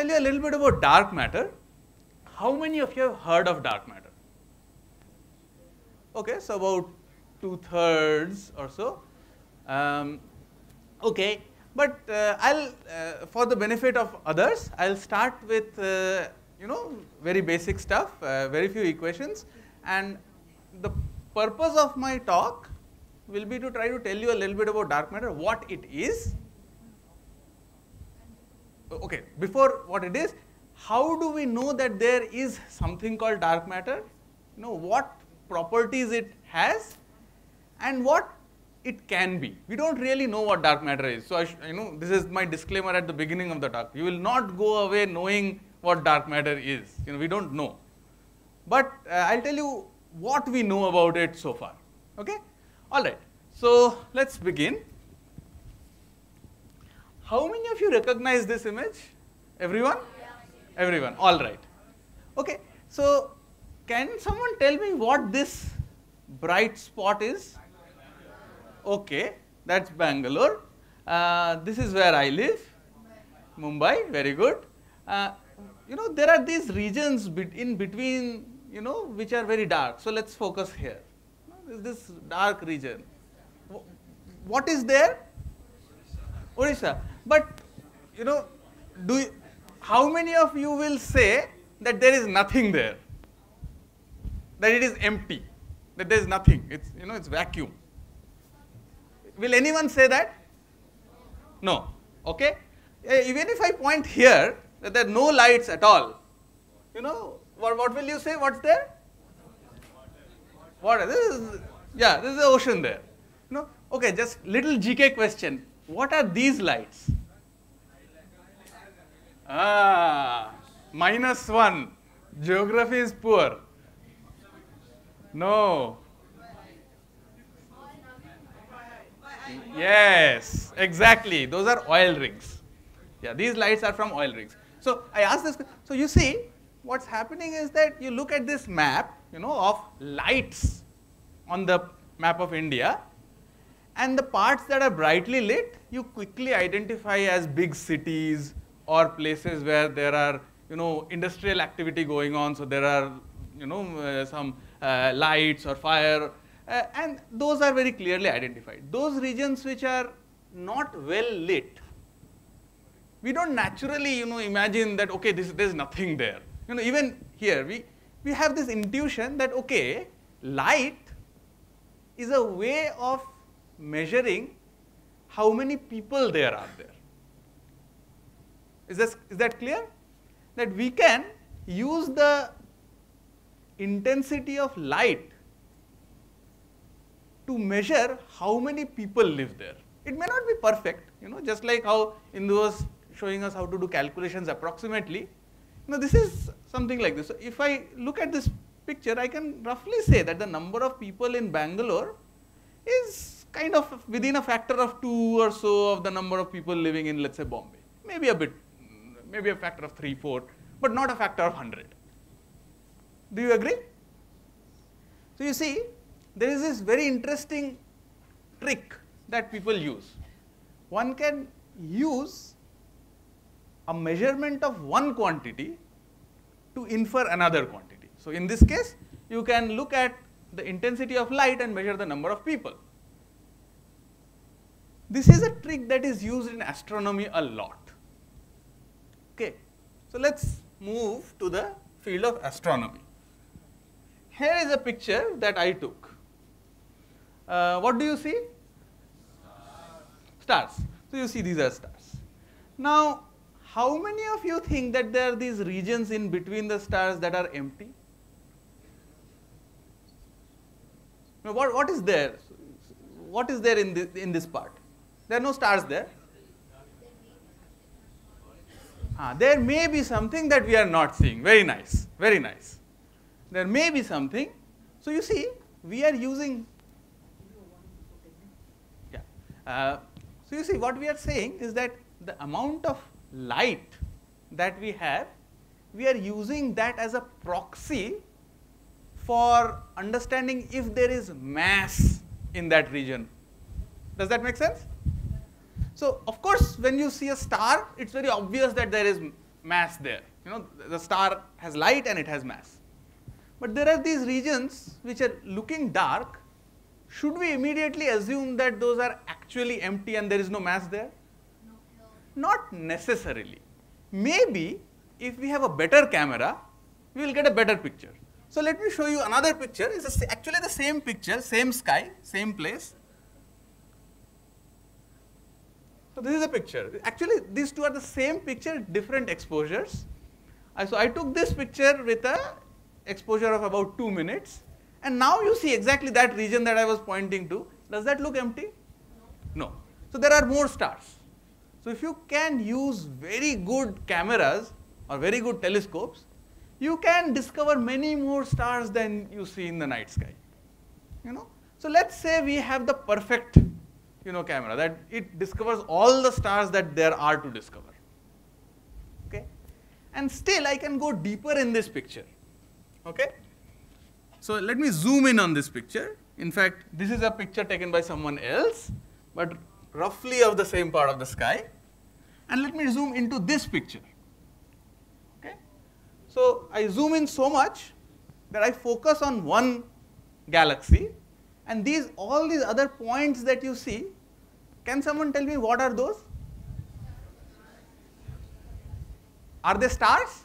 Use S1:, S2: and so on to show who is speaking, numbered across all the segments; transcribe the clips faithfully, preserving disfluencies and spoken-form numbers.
S1: tell you a little bit about dark matter. How many of you have heard of dark matter? Okay, so about two-thirds or so. Um, okay, but uh, I'll, uh, for the benefit of others, I'll start with, uh, you know, very basic stuff, uh, very few equations, and the purpose of my talk will be to try to tell you a little bit about dark matter, what it is. Okay, before what it is, how do we know that there is something called dark matter? You know, what properties it has and what it can be. We don't really know what dark matter is. So, I you know, this is my disclaimer at the beginning of the talk. You will not go away knowing what dark matter is. You know, we don't know. But uh, I'll tell you what we know about it so far. Okay? All right. So, let's begin. How many of you recognize this image? Everyone? Yeah. Everyone. All right. Okay. So, can someone tell me what this bright spot is? Okay, that's Bangalore. Uh, this is where I live. Mumbai. Very good. Uh, you know, there are these regions bet in between, you know, which are very dark. So, let's focus here. There's this dark region. What is there? Orissa. But, you know, do you, how many of you will say that there is nothing there? That it is empty, that there is nothing, it's, you know, it's vacuum. Will anyone say that? No. Okay? Even if I point here that there are no lights at all, you know, what, what will you say? What's there? Water. This is, yeah, this is the ocean there. You know, okay, just little G K question. What are these lights? Ah, minus one. Geography is poor. No. Yes, exactly. Those are oil rigs. Yeah, these lights are from oil rigs. So I asked this. So you see, what's happening is that you look at this map, you know, of lights on the map of India, and the parts that are brightly lit, you quickly identify as big cities or places where there are, you know, industrial activity going on. So there are, you know, uh, some uh, lights or fire. Uh, and those are very clearly identified. Those regions which are not well lit, we don't naturally, you know, imagine that, okay, this, there's nothing there. You know, even here, we, we have this intuition that, okay, light is a way of measuring how many people there are there. Is, this, is that clear? That we can use the intensity of light to measure how many people live there. It may not be perfect, you know, just like how Indu was showing us how to do calculations approximately. You know, this is something like this. So if I look at this picture, I can roughly say that the number of people in Bangalore is kind of within a factor of two or so of the number of people living in, let's say, Bombay. Maybe a bit, maybe a factor of three, four, but not a factor of one hundred. Do you agree? So you see, there is this very interesting trick that people use. One can use a measurement of one quantity to infer another quantity. So in this case, you can look at the intensity of light and measure the number of people. This is a trick that is used in astronomy a lot. Okay, so let's move to the field of astronomy. Here is a picture that I took. Uh, what do you see? Stars. So you see these are stars. Now, how many of you think that there are these regions in between the stars that are empty? Now, what, what is there? What is there in this, in this part? There are no stars there. Ah, there may be something that we are not seeing. Very nice. Very nice. There may be something. So you see, we are using. Yeah. Uh, so you see, what we are saying is that the amount of light that we have, we are using that as a proxy for understanding if there is mass in that region. Does that make sense? So of course, when you see a star, it's very obvious that there is mass there. You know, the star has light and it has mass. But there are these regions which are looking dark. Should we immediately assume that those are actually empty and there is no mass there? No. Not necessarily. Maybe if we have a better camera, we will get a better picture. So let me show you another picture. It's actually the same picture, same sky, same place. So this is a picture. Actually, these two are the same picture, different exposures. So I took this picture with a exposure of about two minutes. And now you see exactly that region that I was pointing to. Does that look empty? No. No. So there are more stars. So if you can use very good cameras or very good telescopes, you can discover many more stars than you see in the night sky. You know? So let's say we have the perfect, you know, camera that it discovers all the stars that there are to discover. Okay? And still I can go deeper in this picture. Okay? So let me zoom in on this picture. In fact, this is a picture taken by someone else, but roughly of the same part of the sky. And let me zoom into this picture. Okay? So I zoom in so much that I focus on one galaxy, and these all these other points that you see, can someone tell me what are those? Are they stars?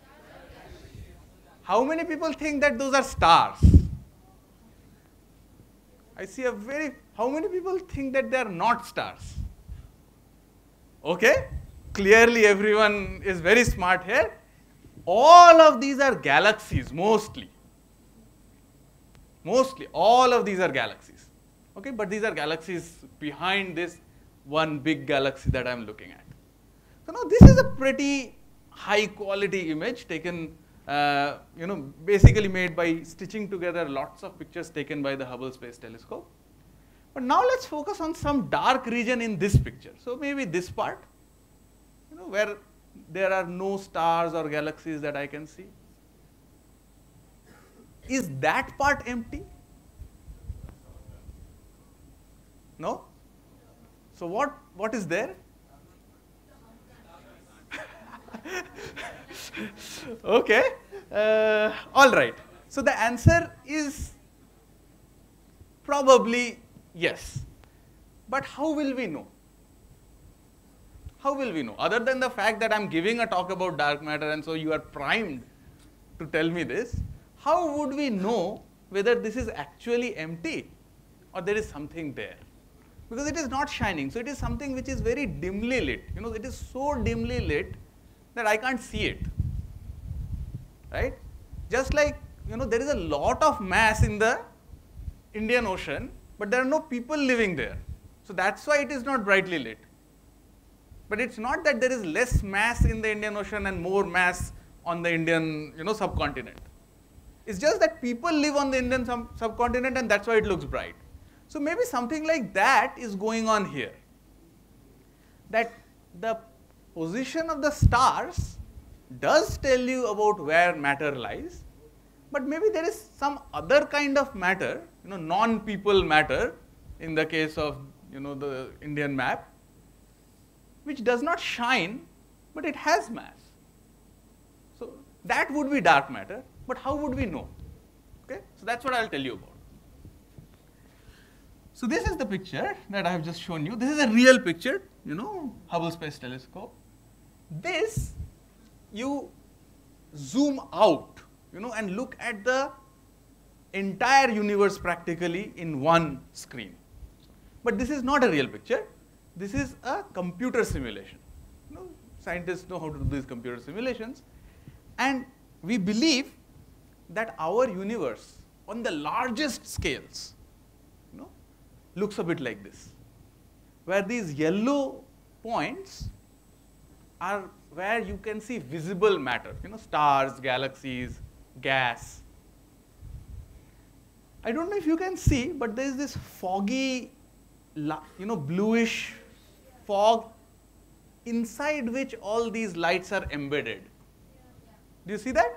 S1: How many people think that those are stars? I see a very, how many people think that they are not stars? Okay, clearly everyone is very smart here. All of these are galaxies, mostly. Mostly, all of these are galaxies. Okay, but these are galaxies behind this one big galaxy that I am looking at. So now this is a pretty high quality image taken, uh, you know, basically made by stitching together lots of pictures taken by the Hubble Space Telescope. But now let's focus on some dark region in this picture. So maybe this part, you know, where there are no stars or galaxies that I can see. Is that part empty? No? So what, what is there? Okay, uh, all right. So the answer is probably yes. But how will we know? How will we know? Other than the fact that I'm giving a talk about dark matter and so you are primed to tell me this, how would we know whether this is actually empty or there is something there? Because it is not shining. So it is something which is very dimly lit. You know, it is so dimly lit that I can't see it. Right? Just like, you know, there is a lot of mass in the Indian Ocean, but there are no people living there. So that's why it is not brightly lit. But it's not that there is less mass in the Indian Ocean and more mass on the Indian, you know, subcontinent. It's just that people live on the Indian sub subcontinent and that's why it looks bright. So maybe something like that is going on here. That the position of the stars does tell you about where matter lies, but maybe there is some other kind of matter, you know, non-people matter in the case of, you know, the Indian map, which does not shine, but it has mass. So that would be dark matter, but how would we know? Okay, so that's what I'll tell you about. So this is the picture that I have just shown you. This is a real picture, you know, Hubble Space Telescope. This, you zoom out, you know, and look at the entire universe practically in one screen. But this is not a real picture. This is a computer simulation. You know, scientists know how to do these computer simulations. And we believe that our universe on the largest scales, you know, looks a bit like this, where these yellow points are where you can see visible matter, you know, stars, galaxies, gas. I don't know if you can see, but there is this foggy, you know, bluish fog inside which all these lights are embedded. Do you see that?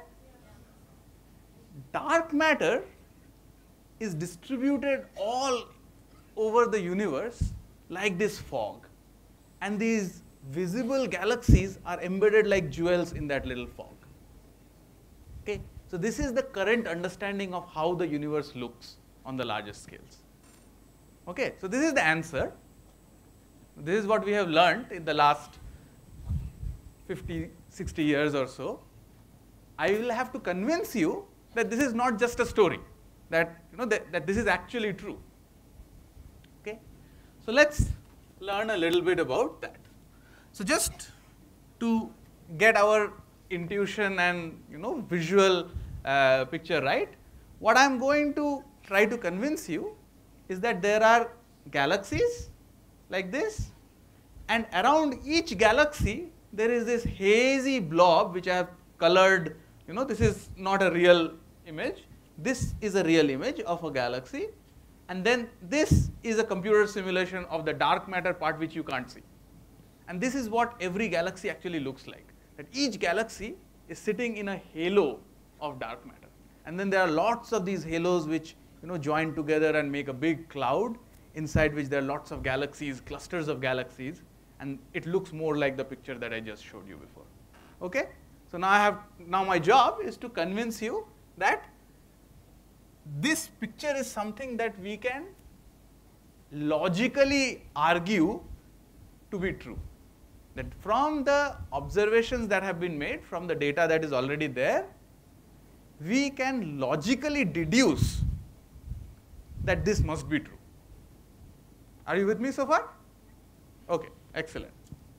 S1: Dark matter is distributed all over the universe like this fog. And these visible galaxies are embedded like jewels in that little fog. Okay? So this is the current understanding of how the universe looks on the largest scales. Okay? So this is the answer. This is what we have learned in the last fifty, sixty years or so. I will have to convince you that this is not just a story, that, you know, that, that this is actually true. Okay? So let's learn a little bit about that. So just to get our intuition and, you know, visual uh, picture right, what I am going to try to convince you is that there are galaxies like this, and around each galaxy there is this hazy blob which I have colored. You know, this is not a real image. This is a real image of a galaxy, and then this is a computer simulation of the dark matter part which you can't see. And this is what every galaxy actually looks like, that each galaxy is sitting in a halo of dark matter. And then there are lots of these halos which, you know, join together and make a big cloud, inside which there are lots of galaxies, clusters of galaxies, and it looks more like the picture that I just showed you before. Okay? So now I have, now my job is to convince you that this picture is something that we can logically argue to be true. That from the observations that have been made, from the data that is already there, we can logically deduce that this must be true. Are you with me so far? Okay, excellent.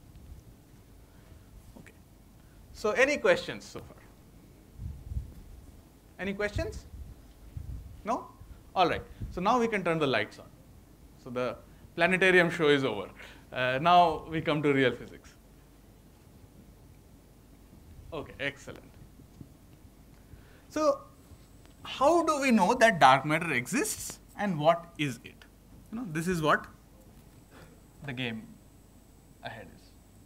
S1: Okay. So any questions so far? Any questions? No? All right. So now we can turn the lights on. So the planetarium show is over. Uh, now we come to real physics. Okay, excellent. So how do we know that dark matter exists and what is it? You know, this is what the game ahead is.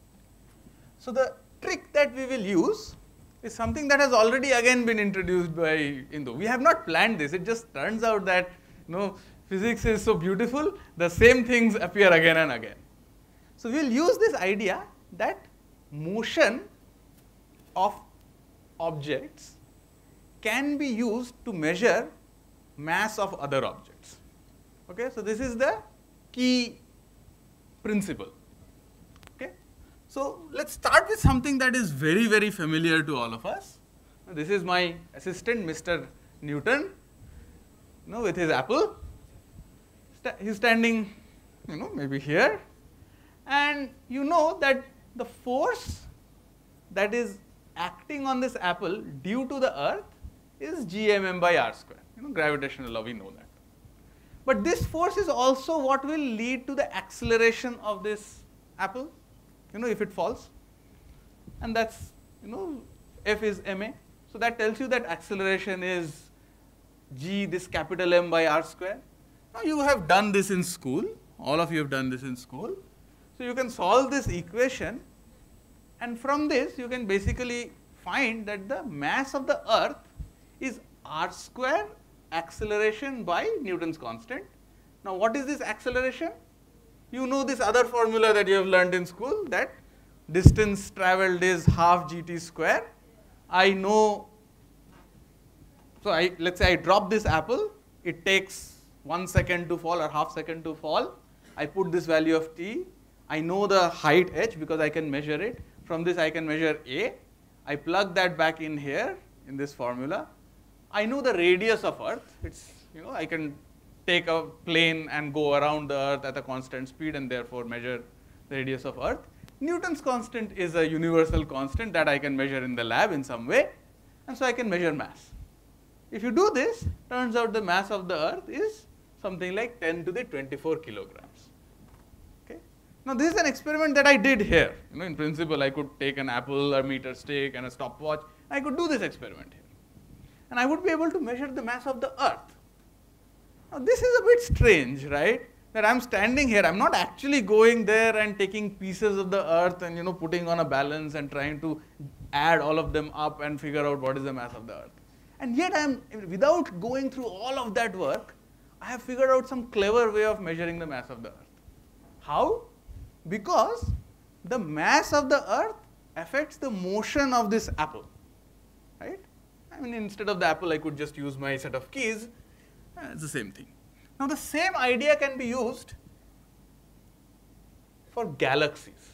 S1: So the trick that we will use is something that has already again been introduced by I N O. We have not planned this. It just turns out that, you know, physics is so beautiful, the same things appear again and again. So we will use this idea that motion of objects can be used to measure mass of other objects. Okay? So this is the key principle. Okay? So let's start with something that is very, very familiar to all of us. This is my assistant, Mister Newton, you know, with his apple. He's standing, you know, maybe here, and you know that the force that is acting on this apple due to the earth is g m m by r square. You know, gravitational law, we know that. But this force is also what will lead to the acceleration of this apple, you know, if it falls. And that's, you know, F is ma. So that tells you that acceleration is g, this capital M by r square. Now you have done this in school. All of you have done this in school. So you can solve this equation, and from this you can basically find that the mass of the earth is r square acceleration by Newton's constant. Now what is this acceleration? You know this other formula that you have learned in school, that distance travelled is half gt square. I know, so I, let's say I drop this apple, it takes one second to fall or half second to fall. I put this value of t. I know the height h because I can measure it. From this I can measure a. I plug that back in here in this formula. I know the radius of earth. It's, you know, I can take a plane and go around the earth at a constant speed and therefore measure the radius of earth. Newton's constant is a universal constant that I can measure in the lab in some way, and so I can measure mass. If you do this, turns out the mass of the earth is something like ten to the twenty-four kilograms. Okay? Now this is an experiment that I did here. You know, in principle I could take an apple, a meter stick and a stopwatch. I could do this experiment here. And I would be able to measure the mass of the earth. Now this is a bit strange, right? That I'm standing here, I'm not actually going there and taking pieces of the earth and, you know, putting on a balance and trying to add all of them up and figure out what is the mass of the earth. And yet I'm, without going through all of that work, I have figured out some clever way of measuring the mass of the earth. How? Because the mass of the earth affects the motion of this apple, right? I mean, instead of the apple, I could just use my set of keys. Uh, it's the same thing. Now, the same idea can be used for galaxies.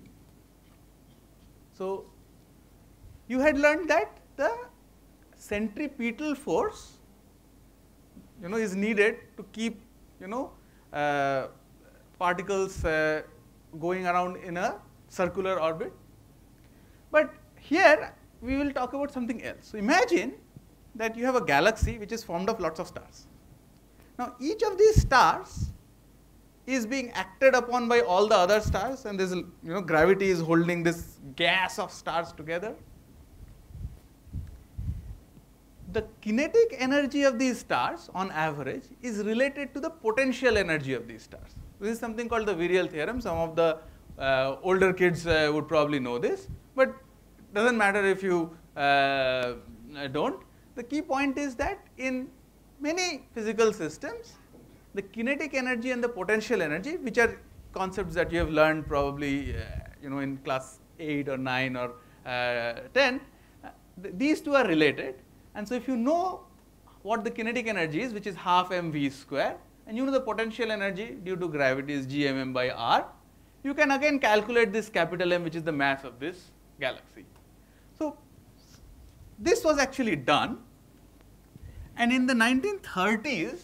S1: So, you had learned that the centripetal force, you know, is needed to keep, you know, uh, particles uh, going around in a circular orbit. But here we will talk about something else. So, imagine that you have a galaxy which is formed of lots of stars. Now, each of these stars is being acted upon by all the other stars, and this, you know, gravity is holding this gas of stars together. The kinetic energy of these stars on average is related to the potential energy of these stars. This is something called the virial theorem. Some of the uh, older kids uh, would probably know this, but it doesn't matter if you uh, don't. The key point is that in many physical systems, the kinetic energy and the potential energy, which are concepts that you have learned probably uh, you know, in class eight or nine or uh, ten, uh, th these two are related. And so, if you know what the kinetic energy is, which is half mv square, and you know the potential energy due to gravity is gmm by r, you can again calculate this capital M, which is the mass of this galaxy. So, this was actually done, and in the nineteen thirties,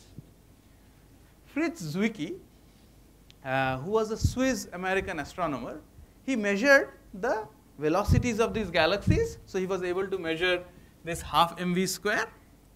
S1: Fritz Zwicky, uh, who was a Swiss American astronomer, he measured the velocities of these galaxies. So, he was able to measure this half mv square,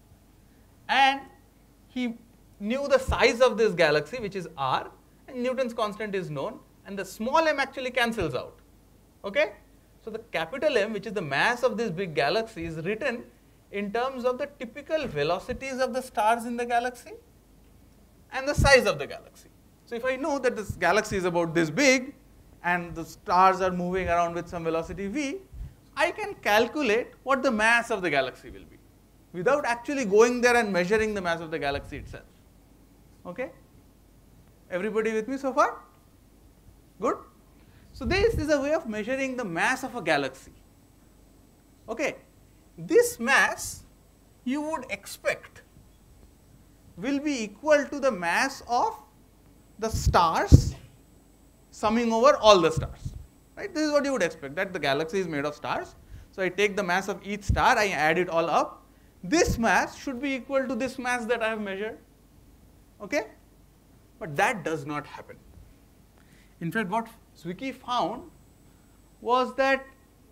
S1: and he knew the size of this galaxy, which is r, and Newton's constant is known, and the small m actually cancels out. Okay? So, the capital M, which is the mass of this big galaxy, is written in terms of the typical velocities of the stars in the galaxy and the size of the galaxy. So, if I know that this galaxy is about this big and the stars are moving around with some velocity v, I can calculate what the mass of the galaxy will be without actually going there and measuring the mass of the galaxy itself. Okay? Everybody with me so far? Good? So, this is a way of measuring the mass of a galaxy. Okay? This mass you would expect will be equal to the mass of the stars summing over all the stars. Right? This is what you would expect, that the galaxy is made of stars. So, I take the mass of each star, I add it all up. This mass should be equal to this mass that I have measured. Okay? But that does not happen. In fact, what Zwicky found was that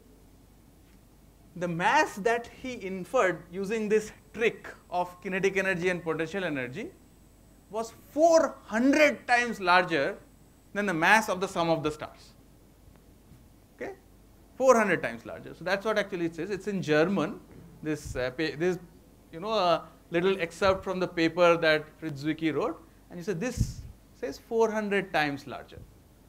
S1: the mass that he inferred using this trick of kinetic energy and potential energy was four hundred times larger than the mass of the sum of the stars. Okay? four hundred times larger. So, that is what actually it says. It is in German. This, uh, this you know, a little excerpt from the paper that Fritz Zwicky wrote, and he said this says four hundred times larger.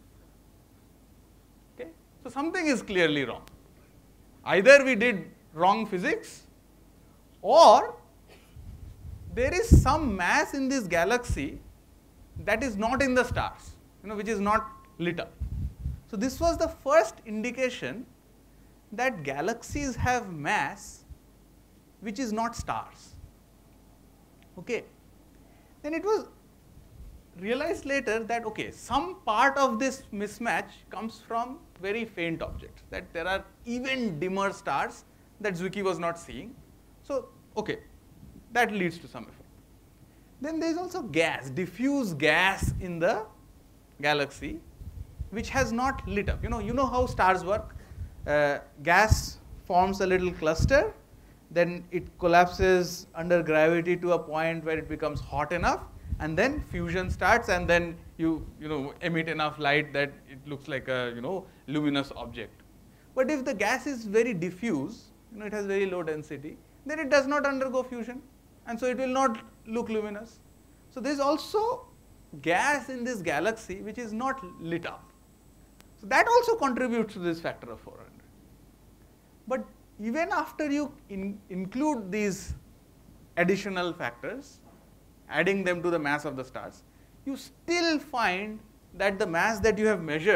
S1: Okay? So, something is clearly wrong. Either we did wrong physics, or there is some mass in this galaxy that is not in the stars, you know, which is not lit up. So, this was the first indication that galaxies have mass which is not stars. Okay. Then it was realized later that, okay, some part of this mismatch comes from very faint objects, that there are even dimmer stars that Zwicky was not seeing. So, okay, that leads to some effect. Then there is also gas, diffuse gas in the galaxy, which has not lit up. You know, you know how stars work. Uh, gas forms a little cluster, then it collapses under gravity to a point where it becomes hot enough, and then fusion starts, and then you, you know, emit enough light that it looks like a, you know, luminous object. But if the gas is very diffuse, you know, it has very low density, then it does not undergo fusion, and so it will not look luminous. So, there is also gas in this galaxy which is not lit up. So, that also contributes to this factor of four hundred. But even after you in, include these additional factors, adding them to the mass of the stars, you still find that the mass that you have measured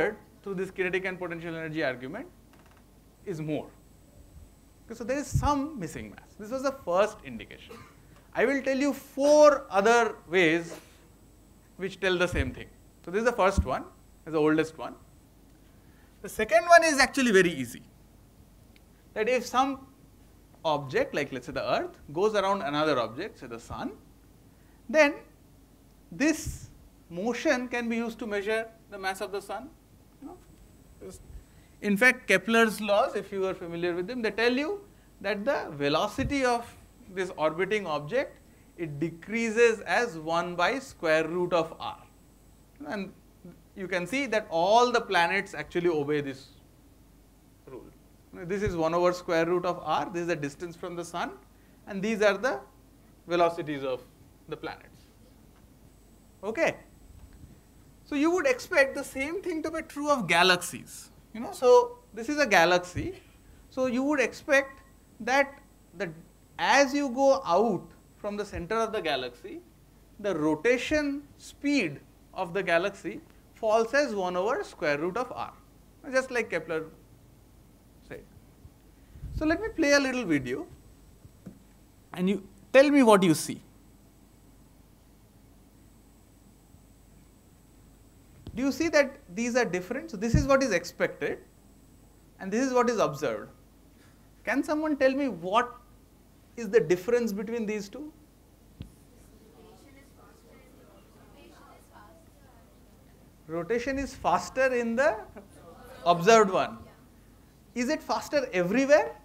S1: through this kinetic and potential energy argument is more. Okay, so there is some missing mass. This was the first indication. I will tell you four other ways which tell the same thing. So this is the first one, is the oldest one. The second one is actually very easy. That if some object, like let's say the earth, goes around another object, say the sun, then this motion can be used to measure the mass of the sun. You know? In fact, Kepler's laws, if you are familiar with them, they tell you that the velocity of this orbiting object, it decreases as one by square root of r. And you can see that all the planets actually obey this rule. This is one over square root of r, this is the distance from the sun, and these are the velocities of the planets. Okay. So you would expect the same thing to be true of galaxies. You know, so this is a galaxy. So you would expect that the as you go out from the center of the galaxy, the rotation speed of the galaxy falls as one over square root of r, just like Kepler said. So let me play a little video and you tell me what you see. Do you see that these are different? So this is what is expected and this is what is observed. Can someone tell me what is the difference between these two? Rotation is faster in the observed one. Is it faster everywhere?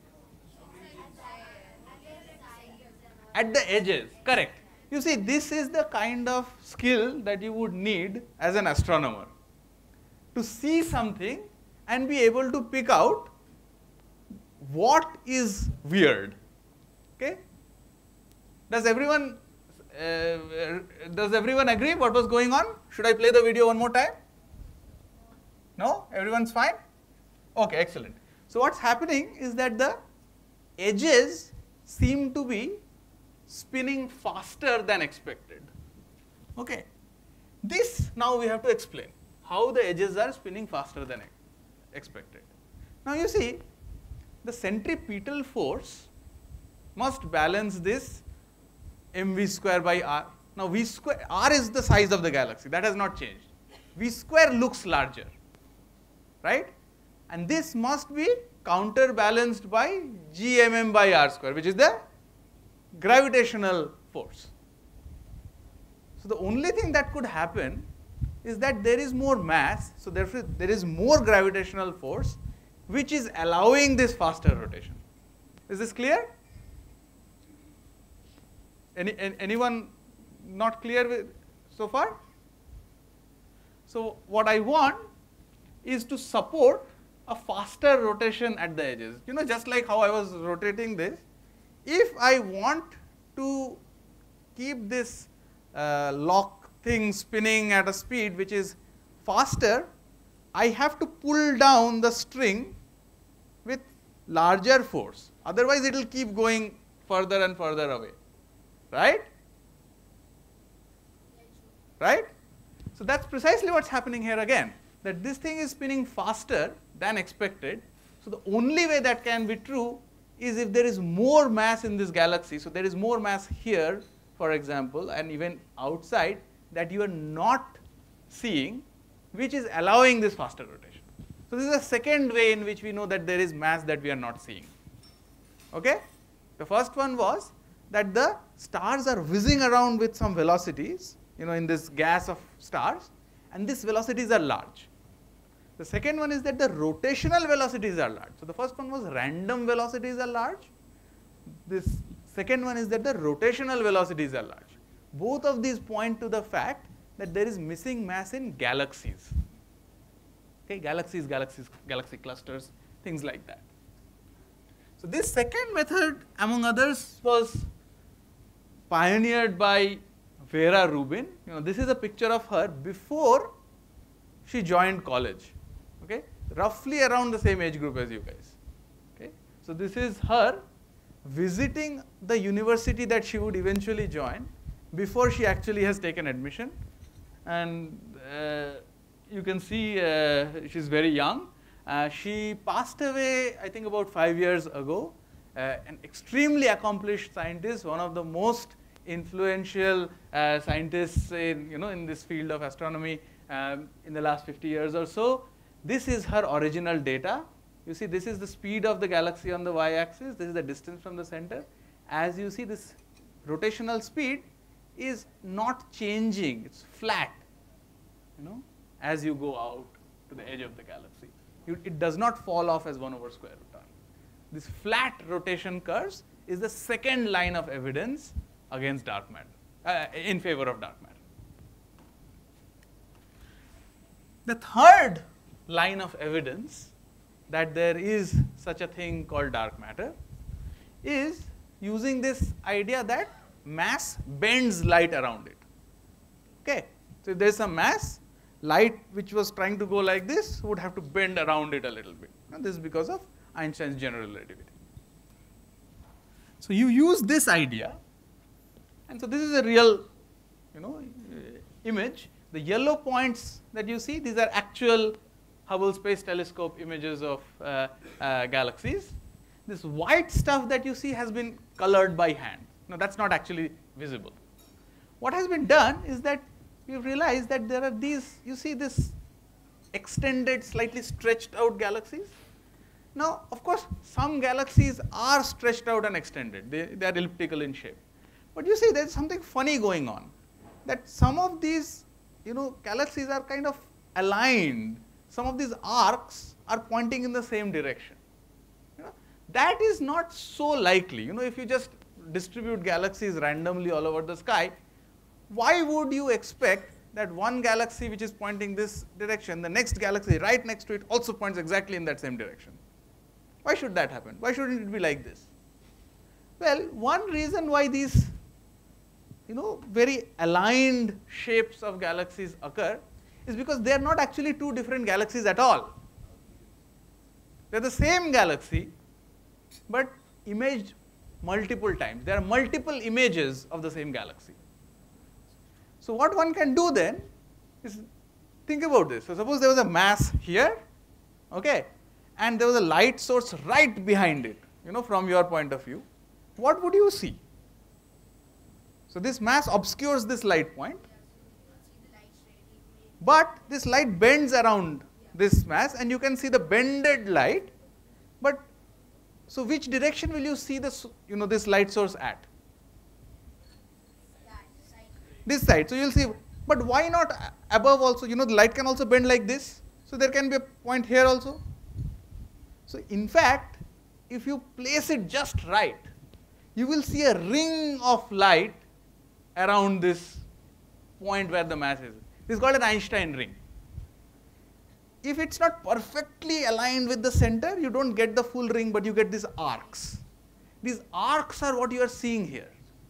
S1: At the edges, correct. You see, this is the kind of skill that you would need as an astronomer. To see something and be able to pick out what is weird. Okay? Does everyone uh, does everyone agree what was going on? Should I play the video one more time? No? Everyone's fine? Okay, excellent. So what's happening is that the edges seem to be spinning faster than expected. Okay. This now we have to explain how the edges are spinning faster than expected. Now you see, the centripetal force must balance this mv square by r. Now v square, r is the size of the galaxy, that has not changed. V square looks larger, right? And this must be counterbalanced by gmm by r square, which is the gravitational force. So the only thing that could happen is that there is more mass, so therefore there is more gravitational force which is allowing this faster rotation. Is this clear? Any, any anyone not clear with so far? So what I want is to support a faster rotation at the edges. You know, just like how I was rotating this, if I want to keep this uh, lock thing spinning at a speed which is faster, I have to pull down the string with larger force. Otherwise, it will keep going further and further away. Right? Right? So that's precisely what's happening here again, that this thing is spinning faster than expected. So the only way that can be true is if there is more mass in this galaxy. So there is more mass here, for example, and even outside that you are not seeing, which is allowing this faster rotation. So this is a second way in which we know that there is mass that we are not seeing. Okay? The first one was that the stars are whizzing around with some velocities, you know, in this gas of stars, and these velocities are large. The second one is that the rotational velocities are large. So the first one was random velocities are large. This second one is that the rotational velocities are large. Both of these point to the fact that there is missing mass in galaxies. Okay, galaxies, galaxies, galaxy clusters, things like that. So this second method, among others, was pioneered by Vera Rubin. You know, this is a picture of her before she joined college. Okay, roughly around the same age group as you guys. Okay, so this is her visiting the university that she would eventually join before she actually has taken admission, and uh, you can see uh, she's very young. Uh, she passed away, I think, about five years ago. Uh, an extremely accomplished scientist, one of the most influential uh, scientists in, you know, in this field of astronomy um, in the last fifty years or so. This is her original data. You see, this is the speed of the galaxy on the y-axis. This is the distance from the center. As you see, this rotational speed is not changing. It's flat, you know, as you go out to the edge of the galaxy. You, it does not fall off as one over square root r. This flat rotation curves is the second line of evidence against dark matter, uh, in favor of dark matter. The third line of evidence that there is such a thing called dark matter is using this idea that mass bends light around it. Okay, so if there is some mass, light which was trying to go like this would have to bend around it a little bit. And this is because of Einstein's general relativity. So you use this idea, and so this is a real, you know, image. The yellow points that you see, these are actual Hubble Space Telescope images of uh, uh, galaxies. This white stuff that you see has been colored by hand. No, that's not actually visible. What has been done is that we've realized that there are these, you see this extended, slightly stretched out galaxies. Now, of course, some galaxies are stretched out and extended. They, they are elliptical in shape. But you see, there's something funny going on, that some of these, you know, galaxies are kind of aligned. Some of these arcs are pointing in the same direction. You know, that is not so likely. You know, if you just distribute galaxies randomly all over the sky, why would you expect that one galaxy which is pointing this direction, the next galaxy right next to it also points exactly in that same direction? Why should that happen? Why shouldn't it be like this? Well, one reason why these, you know, very aligned shapes of galaxies occur is because they are not actually two different galaxies at all. They are the same galaxy, but imaged multiple times. There are multiple images of the same galaxy. So what one can do then is think about this. So suppose there was a mass here, okay, and there was a light source right behind it, you know, from your point of view. What would you see? So this mass obscures this light point, but this light bends around this mass and you can see the bended light. But so which direction will you see this, you know, this light source at? This side. So you will see, but why not above also? You know, the light can also bend like this. So there can be a point here also. So in fact, if you place it just right, you will see a ring of light around this point where the mass is. This is called an Einstein ring. If it's not perfectly aligned with the center, you don't get the full ring, but you get these arcs. These arcs are what you are seeing here.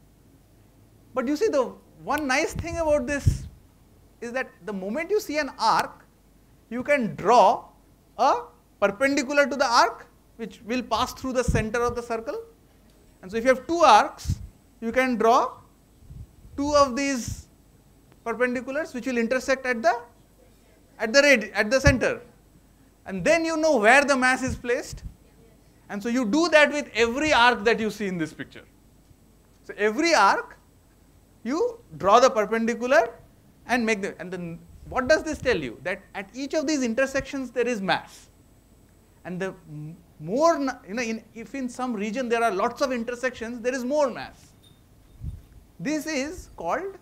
S1: But you see, the one nice thing about this is that the moment you see an arc, you can draw a perpendicular to the arc, which will pass through the center of the circle. And so if you have two arcs, you can draw two of these perpendiculars which will intersect at the at the radi at the center. And then you know where the mass is placed. And so you do that with every arc that you see in this picture. So every arc, you draw the perpendicular and make the, and then what does this tell you? That at each of these intersections there is mass. And the more, you know, in, if in some region there are lots of intersections, there is more mass. This is called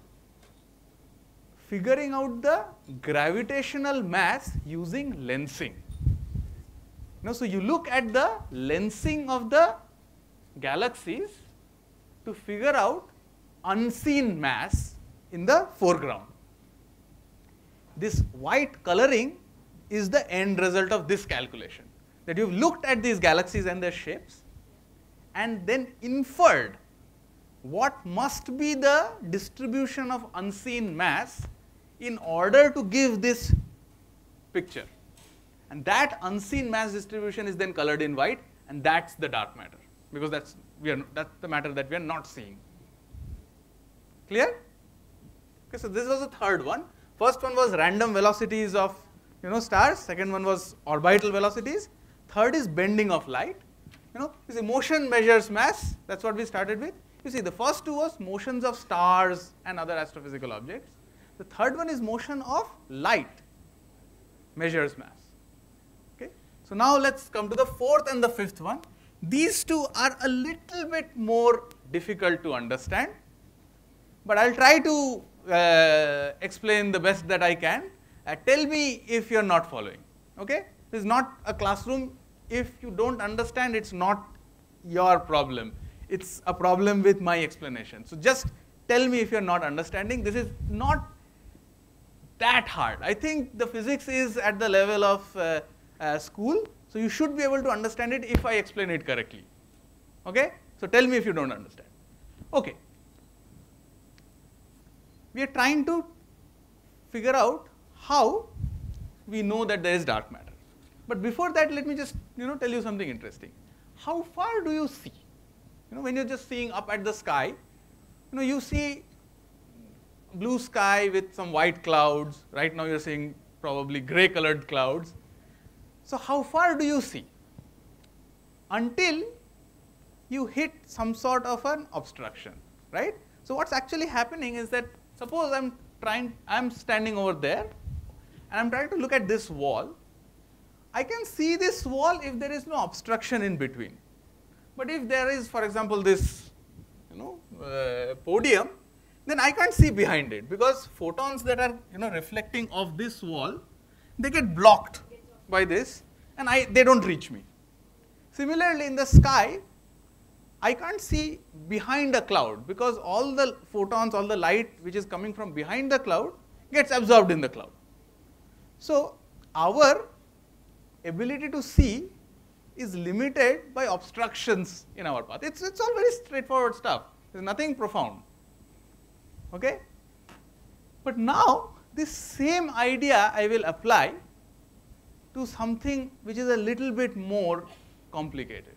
S1: figuring out the gravitational mass using lensing. You know, so you look at the lensing of the galaxies to figure out unseen mass in the foreground. This white coloring is the end result of this calculation. That you've looked at these galaxies and their shapes and then inferred what must be the distribution of unseen mass in order to give this picture. And that unseen mass distribution is then colored in white, and that's the dark matter, because that's, we are, that's the matter that we are not seeing. Clear? Okay, so this was the third one. First one was random velocities of, you know, stars. Second one was orbital velocities. Third is bending of light. You know, you see, motion measures mass. That's what we started with. You see, the first two was motions of stars and other astrophysical objects. The third one is motion of light, measures mass. Okay. So now let's come to the fourth and the fifth one. These two are a little bit more difficult to understand, but I'll try to uh, explain the best that I can. Uh, tell me if you're not following. Okay. This is not a classroom. If you don't understand, it's not your problem. It's a problem with my explanation. So just tell me if you're not understanding. This is not that hard. I think the physics is at the level of uh, uh, school. So you should be able to understand it if I explain it correctly. Okay? So tell me if you don't understand. Okay. We are trying to figure out how we know that there is dark matter. But before that, let me just, you know, tell you something interesting. How far do you see? You know, when you're just seeing up at the sky, you know, you see blue sky with some white clouds. Right now you're seeing probably gray colored clouds. So how far do you see? Until you hit some sort of an obstruction, right? So what's actually happening is that, suppose I'm trying, I'm standing over there and I'm trying to look at this wall. I can see this wall if there is no obstruction in between. But if there is, for example, this, you know, uh, podium, then I can't see behind it, because photons that are, you know, reflecting off this wall, they get blocked by this, and I, they don't reach me. Similarly, in the sky, I can't see behind a cloud, because all the photons, all the light which is coming from behind the cloud gets absorbed in the cloud. So our ability to see is limited by obstructions in our path. It's, it's all very straightforward stuff. There's nothing profound. Okay? But now, this same idea I will apply to something which is a little bit more complicated.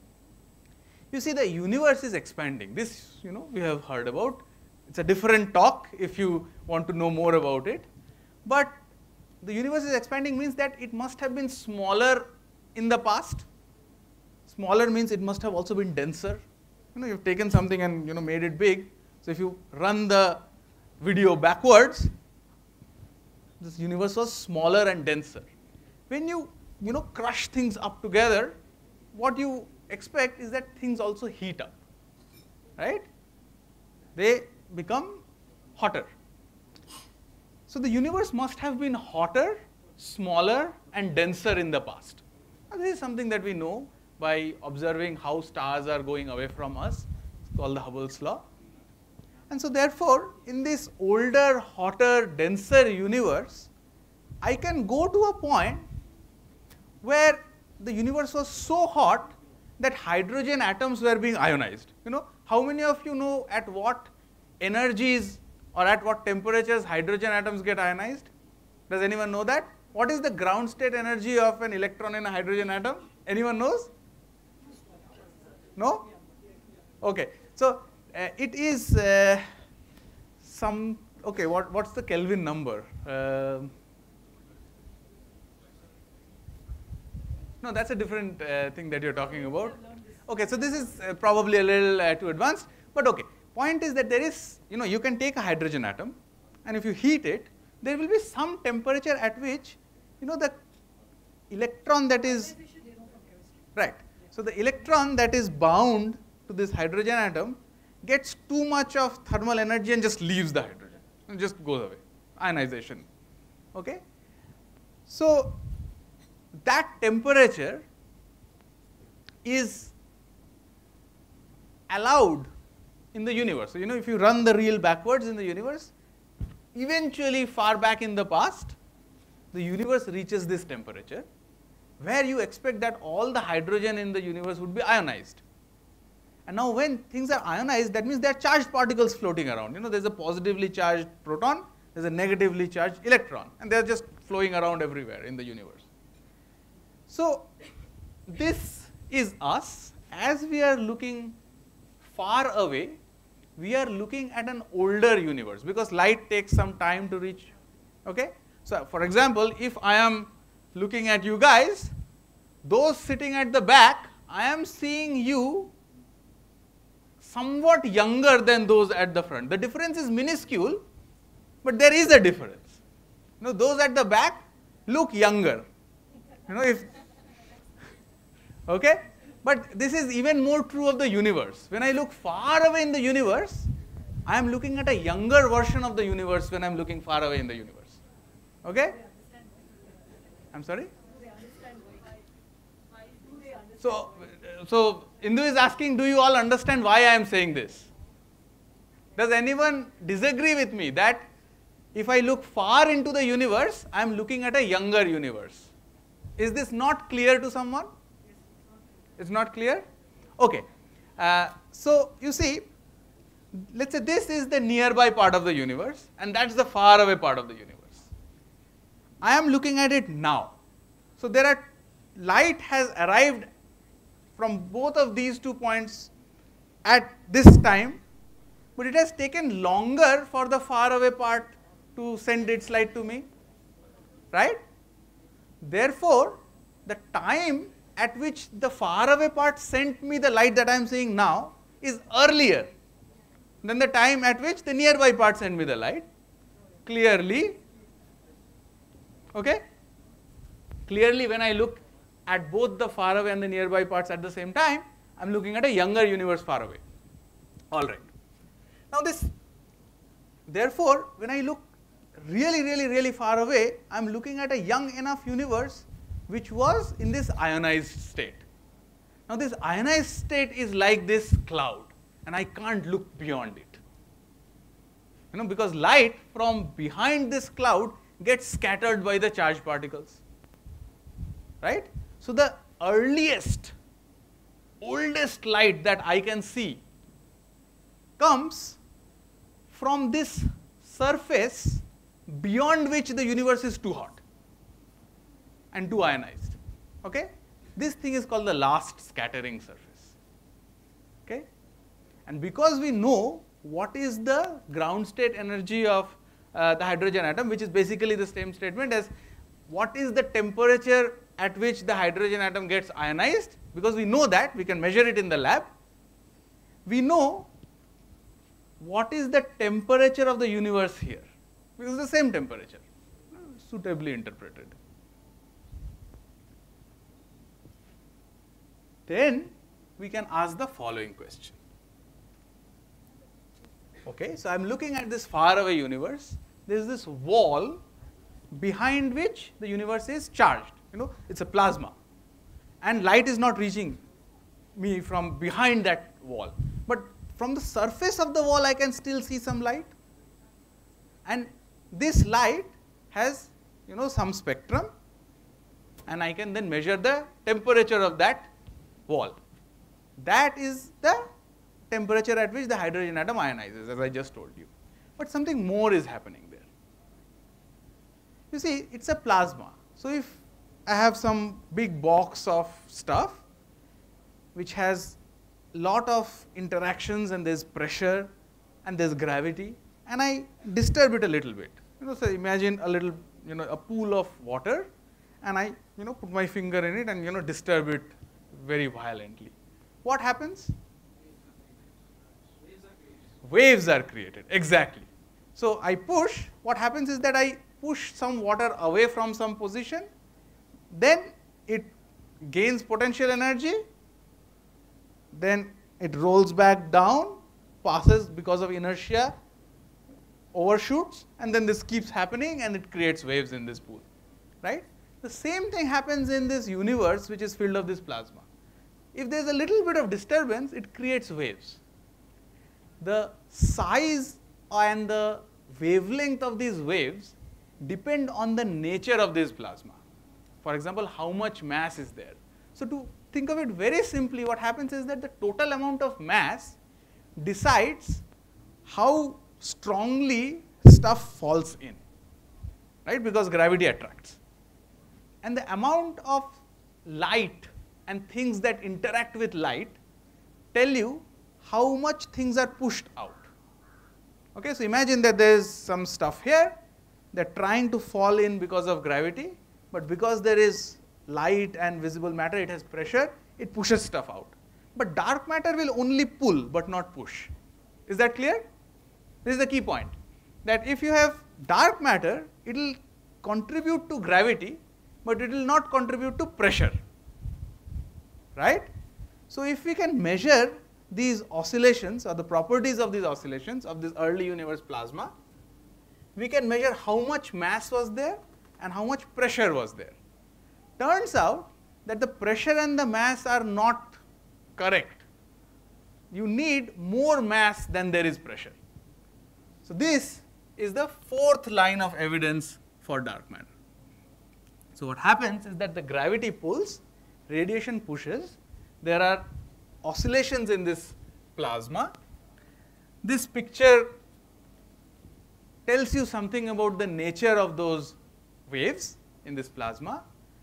S1: You see, the universe is expanding. This, you know, we have heard about. It's a different talk if you want to know more about it. But the universe is expanding means that it must have been smaller in the past. Smaller means it must have also been denser. You know, you've taken something and, you know, made it big. So if you run the video backwards, this universe was smaller and denser. When you, you know, crush things up together, what you expect is that things also heat up, right? They become hotter. So the universe must have been hotter, smaller, and denser in the past. And this is something that we know by observing how stars are going away from us. It's called the Hubble's law. And so therefore, in this older, hotter, denser universe, I can go to a point where the universe was so hot that hydrogen atoms were being ionized. You know, how many of you know at what energies or at what temperatures hydrogen atoms get ionized? Does anyone know that? What is the ground state energy of an electron in a hydrogen atom? Anyone knows? No? Okay. So uh, it is uh, some, okay, what, what's the Kelvin number? Uh, no, that's a different uh, thing that you're talking about. Okay, so this is uh, probably a little uh, too advanced, but okay. Point is that there is, you know, you can take a hydrogen atom, and if you heat it, there will be some temperature at which, you know, the electron that is, right. So the electron that is bound to this hydrogen atom gets too much of thermal energy and just leaves the hydrogen, and just goes away, ionization, okay. So that temperature is allowed in the universe. So, you know, if you run the reel backwards in the universe, eventually far back in the past, the universe reaches this temperature where you expect that all the hydrogen in the universe would be ionized. And now when things are ionized, that means there are charged particles floating around. You know, there's a positively charged proton, there's a negatively charged electron, and they're just flowing around everywhere in the universe. So this is us. As we are looking far away, we are looking at an older universe, because light takes some time to reach Okay? So, for example, if I am looking at you guys, those sitting at the back, I am seeing you somewhat younger than those at the front. The difference is minuscule, but there is a difference. You know, those at the back look younger. You know, if okay? But this is even more true of the universe. When I look far away in the universe, I am looking at a younger version of the universe when I am looking far away in the universe. Okay? I'm sorry? So, so Indu is asking, do you all understand why I am saying this? Does anyone disagree with me that if I look far into the universe, I am looking at a younger universe? Is this not clear to someone? It's not clear? Okay. Uh, so, you see, let's say this is the nearby part of the universe and that's the far away part of the universe. I am looking at it now. So, there are light has arrived from both of these two points at this time, but it has taken longer for the far away part to send its light to me, right? Therefore, the time at which the far away part sent me the light that I am seeing now is earlier than the time at which the nearby part sent me the light. Clearly, okay? Clearly, when I look at both the far away and the nearby parts at the same time, I am looking at a younger universe far away. All right. Now this, therefore, when I look really, really, really far away, I am looking at a young enough universe which was in this ionized state. Now this ionized state is like this cloud and I can't look beyond it. You know, because light from behind this cloud gets scattered by the charged particles, right? So the earliest, oldest light that I can see comes from this surface beyond which the universe is too hot and too ionized. Okay? This thing is called the last scattering surface. Okay? And because we know what is the ground state energy of uh, the hydrogen atom, which is basically the same statement as what is the temperature at which the hydrogen atom gets ionized, because we know that, we can measure it in the lab. We know what is the temperature of the universe here, because it's the same temperature, suitably interpreted. Then we can ask the following question. Okay, so I am looking at this far away universe. There is this wall behind which the universe is charged. You know, it's a plasma. And light is not reaching me from behind that wall. But from the surface of the wall, I can still see some light. And this light has, you know, some spectrum. And I can then measure the temperature of that wall. That is the temperature at which the hydrogen atom ionizes, as I just told you. But something more is happening there. You see, it's a plasma. So if I have some big box of stuff which has lot of interactions and there's pressure and there's gravity, and I disturb it a little bit. You know, so imagine a little, you know, a pool of water, and I, you know, put my finger in it and, you know, disturb it very violently. What happens? Waves are created, exactly. So I push, what happens is that I push some water away from some position, then it gains potential energy, then it rolls back down, passes because of inertia, overshoots, and then this keeps happening and it creates waves in this pool, right? The same thing happens in this universe which is filled of this plasma. If there is a little bit of disturbance, it creates waves. The size and the wavelength of these waves depend on the nature of this plasma. For example, how much mass is there. So to think of it very simply, what happens is that the total amount of mass decides how strongly stuff falls in, right? Because gravity attracts. And the amount of light and things that interact with light tell you how much things are pushed out. Okay, so imagine that there is some stuff here, They're trying to fall in because of gravity, but because there is light and visible matter, it has pressure, it pushes stuff out. But dark matter will only pull but not push. Is that clear? This is the key point, that if you have dark matter, it will contribute to gravity, but it will not contribute to pressure, right? So if we can measure these oscillations or the properties of these oscillations of this early universe plasma, we can measure how much mass was there and how much pressure was there. Turns out that the pressure and the mass are not correct. You need more mass than there is pressure. So this is the fourth line of evidence for dark matter. So what happens is that the gravity pulls, radiation pushes, there are oscillations in this plasma. This picture tells you something about the nature of those waves in this plasma.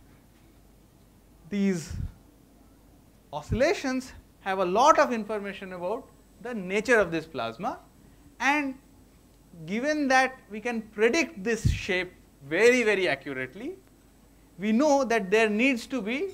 S1: These oscillations have a lot of information about the nature of this plasma, and given that we can predict this shape very, very accurately, we know that there needs to be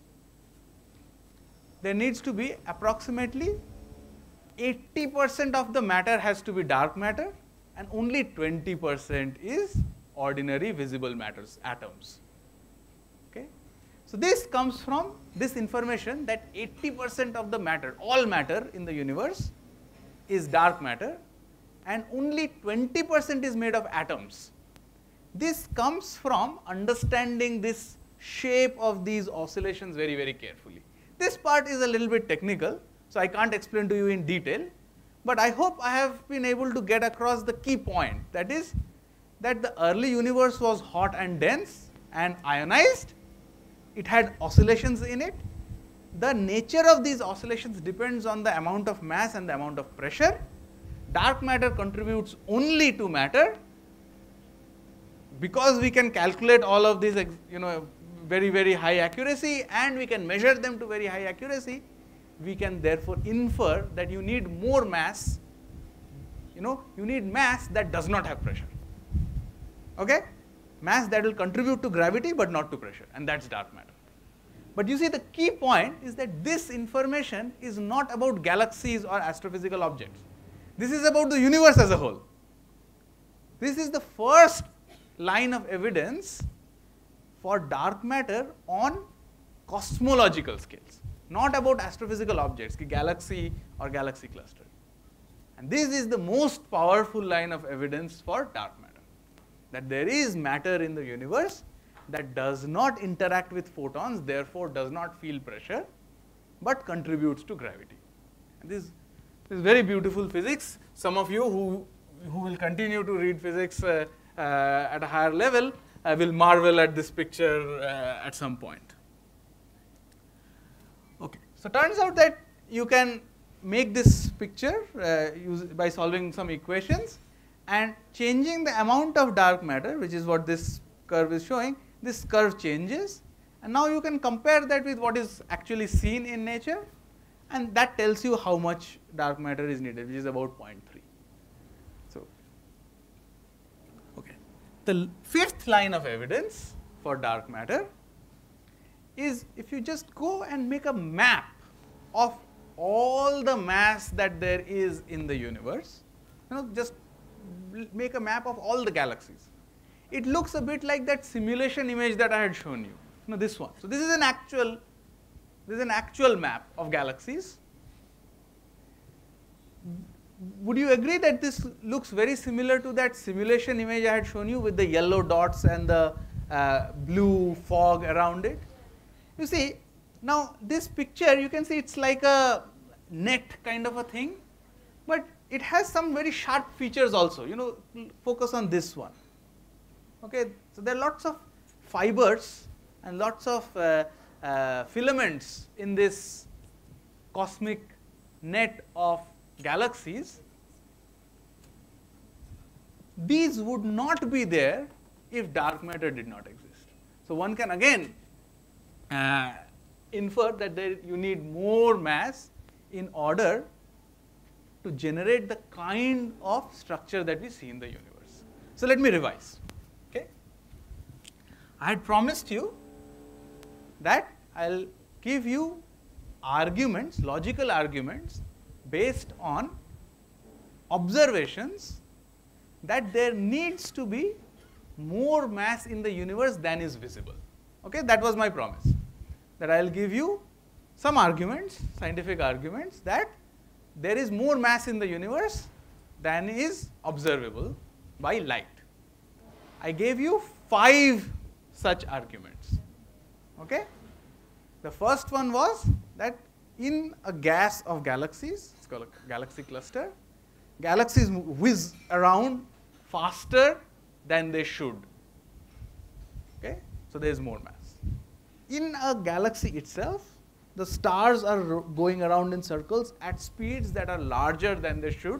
S1: there needs to be approximately eighty percent of the matter has to be dark matter and only twenty percent is ordinary visible matters, atoms. Okay? So this comes from this information that eighty percent of the matter, all matter in the universe is dark matter and only twenty percent is made of atoms. This comes from understanding this shape of these oscillations very, very carefully. This part is a little bit technical, so I can't explain to you in detail, but I hope I have been able to get across the key point, that is that the early universe was hot and dense and ionized. It had oscillations in it. The nature of these oscillations depends on the amount of mass and the amount of pressure. Dark matter contributes only to matter. Because we can calculate all of these, you know, very, very high accuracy and we can measure them to very high accuracy, we can therefore infer that you need more mass, you know, you need mass that does not have pressure. Okay? Mass that will contribute to gravity but not to pressure, and that's dark matter. But you see, the key point is that this information is not about galaxies or astrophysical objects. This is about the universe as a whole. This is the first line of evidence for dark matter on cosmological scales, not about astrophysical objects, galaxy or galaxy cluster. And this is the most powerful line of evidence for dark matter, that there is matter in the universe that does not interact with photons, therefore does not feel pressure, but contributes to gravity. And this, this is very beautiful physics. Some of you who, who will continue to read physics uh, uh, at a higher level uh, will marvel at this picture uh, at some point. Okay. So turns out that you can make this picture uh, use, by solving some equations and changing the amount of dark matter, which is what this curve is showing. This curve changes, and now you can compare that with what is actually seen in nature, and that tells you how much dark matter is needed, which is about zero point three. So, okay. The fifth line of evidence for dark matter is if you just go and make a map of all the mass that there is in the universe, you know, just make a map of all the galaxies. It looks a bit like that simulation image that I had shown you, you know, this one. So this is an actual, this is an actual map of galaxies. Would you agree that this looks very similar to that simulation image I had shown you with the yellow dots and the uh, blue fog around it? You see, now this picture, you can see it's like a net kind of a thing, but it has some very sharp features also. You know, focus on this one. Okay, so there are lots of fibers and lots of uh, uh, filaments in this cosmic net of galaxies. These would not be there if dark matter did not exist. So one can again uh, infer that there you need more mass in order to generate the kind of structure that we see in the universe. So let me revise. I had promised you that I'll give you arguments, logical arguments based on observations that there needs to be more mass in the universe than is visible. Okay, that was my promise. That I'll give you some arguments, scientific arguments, that there is more mass in the universe than is observable by light. I gave you five such arguments. Okay? The first one was that in a gas of galaxies, it's called a galaxy cluster, galaxies whiz around faster than they should. Okay? So there is more mass. In a galaxy itself, the stars are going around in circles at speeds that are larger than they should,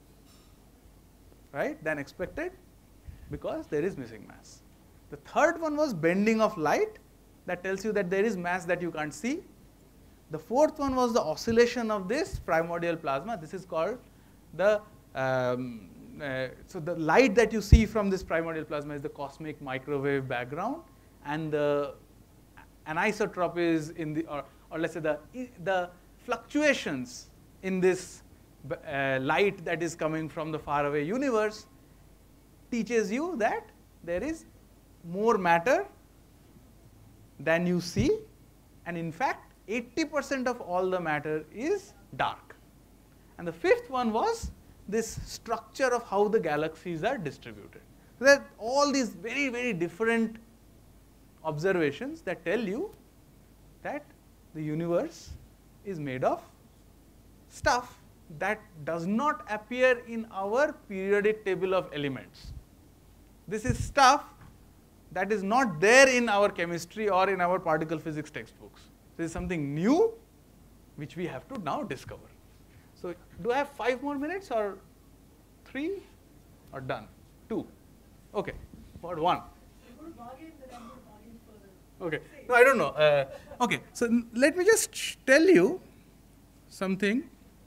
S1: right, than expected, because there is missing mass. The third one was bending of light, that tells you that there is mass that you can't see. The fourth one was the oscillation of this primordial plasma. This is called the, um, uh, so the light that you see from this primordial plasma is the cosmic microwave background, and the anisotropy is in the, or, or let's say the, the fluctuations in this uh, light that is coming from the faraway universe teaches you that there is more matter than you see, and in fact eighty percent of all the matter is dark. And the fifth one was this structure of how the galaxies are distributed. So that all these very, very different observations that tell you that the universe is made of stuff that does not appear in our periodic table of elements. This is stuff that is not there in our chemistry or in our particle physics textbooks. This is something new which we have to now discover. So do I have five more minutes or three or done? Two. Okay, about one. Okay, no, I don't know. Uh, okay, so let me just tell you something.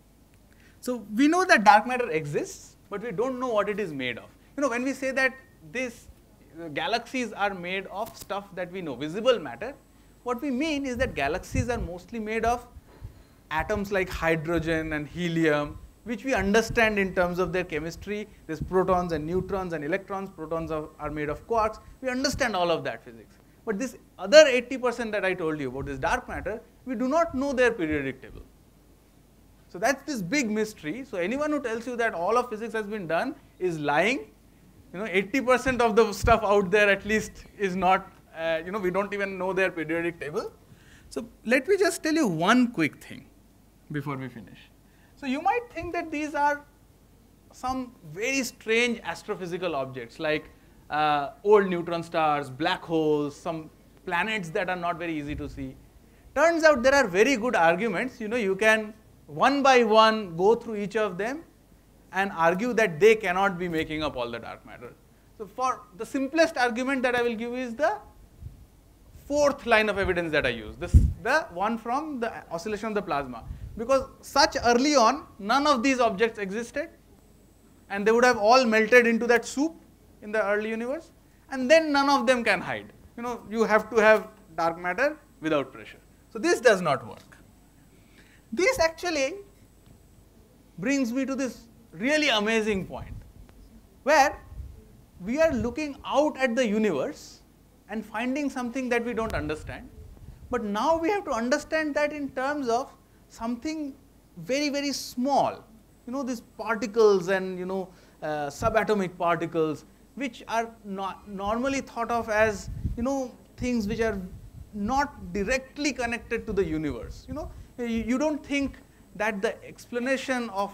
S1: So we know that dark matter exists, but we don't know what it is made of. You know, when we say that these uh, galaxies are made of stuff that we know, visible matter, what we mean is that galaxies are mostly made of atoms like hydrogen and helium, which we understand in terms of their chemistry. There's protons and neutrons and electrons. Protons are, are made of quarks. We understand all of that physics. But this other eighty percent that I told you about, this dark matter, we do not know their periodic table. So that's this big mystery. So anyone who tells you that all of physics has been done is lying. You know, eighty percent of the stuff out there at least is not, uh, you know, we don't even know their periodic table. So let me just tell you one quick thing before we finish. So you might think that these are some very strange astrophysical objects like uh, old neutron stars, black holes, some planets that are not very easy to see. Turns out there are very good arguments. You know, you can one by one go through each of them and argue that they cannot be making up all the dark matter. So for the simplest argument that I will give is the fourth line of evidence that I use, this, the one from the oscillation of the plasma. Because such early on, none of these objects existed, and they would have all melted into that soup in the early universe, and then none of them can hide. You know, you have to have dark matter without pressure. So this does not work. This actually brings me to this really amazing point, where we are looking out at the universe and finding something that we don't understand. But now we have to understand that in terms of something very, very small. You know, these particles and, you know, uh, subatomic particles, which are not normally thought of as, you know, things which are not directly connected to the universe. You know, you, you don't think that the explanation of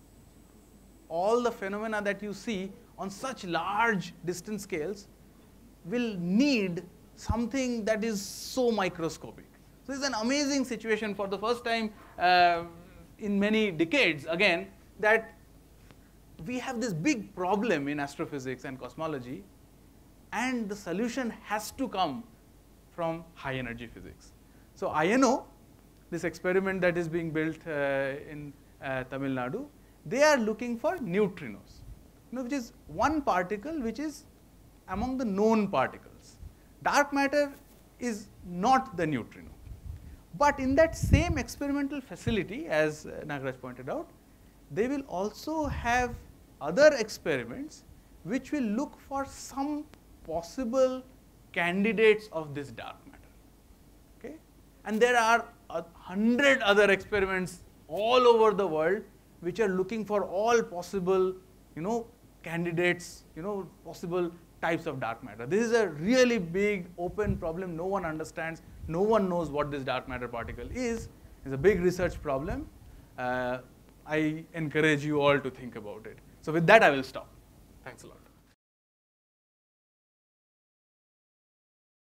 S1: all the phenomena that you see on such large distance scales will need something that is so microscopic. So this is an amazing situation for the first time uh, in many decades, again, that we have this big problem in astrophysics and cosmology, and the solution has to come from high energy physics. So I N O, this experiment that is being built uh, in uh, Tamil Nadu, they are looking for neutrinos, you know, which is one particle which is among the known particles. dark matter is not the neutrino. But in that same experimental facility, as Nagaraj pointed out, they will also have other experiments which will look for some possible candidates of this dark matter. Okay? And there are a hundred other experiments all over the world which are looking for all possible, you know, candidates, you know, possible types of dark matter. This is a really big open problem. No one understands. No one knows what this dark matter particle is. It's a big research problem. Uh, I encourage you all to think about it. So with that, I will stop.